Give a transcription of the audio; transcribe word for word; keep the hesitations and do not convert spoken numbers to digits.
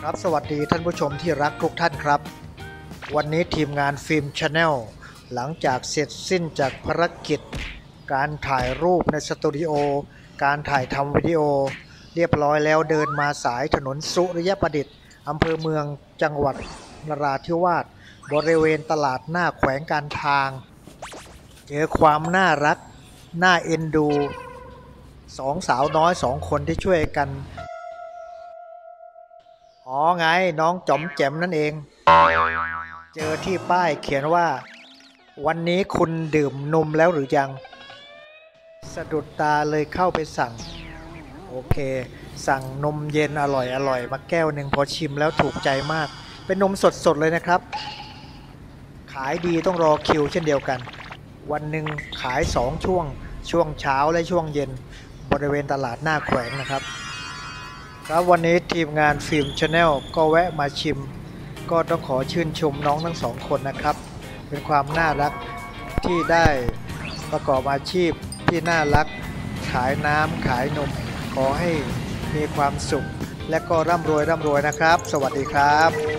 ครับสวัสดีท่านผู้ชมที่รักทุกท่านครับวันนี้ทีมงานฟิล์มชาแนลหลังจากเสร็จสิ้นจากภารกิจการถ่ายรูปในสตูดิโอการถ่ายทำวิดีโอเรียบร้อยแล้วเดินมาสายถนนสุริยประดิษฐ์อำเภอเมืองจังหวัดนราธิวาสบริเวณตลาดหน้าแขวงการทางเจอความน่ารักน่าเอ็นดูสองสาวน้อยสองคนที่ช่วยกันอ๋อไงน้องจอมแจมนั่นเองเจอที่ป้ายเขียนว่าวันนี้คุณดื่มนมแล้วหรือยังสะดุดตาเลยเข้าไปสั่งโอเคสั่งนมเย็นอร่อยอร่อยมาแก้วหนึ่งพอชิมแล้วถูกใจมากเป็นนมสดๆเลยนะครับขายดีต้องรอคิวเช่นเดียวกันวันหนึ่งขายสองช่วงช่วงเช้าและช่วงเย็นบริเวณตลาดหน้าแขวงนะครับครับวันนี้ทีมงานฟิล์มชาแนลก็แวะมาชิมก็ต้องขอชื่นชมน้องทั้งสองคนนะครับเป็นความน่ารักที่ได้ประกอบอาชีพที่น่ารักขายน้ำขายนมขอให้มีความสุขและก็ร่ำรวยร่ำรวยนะครับสวัสดีครับ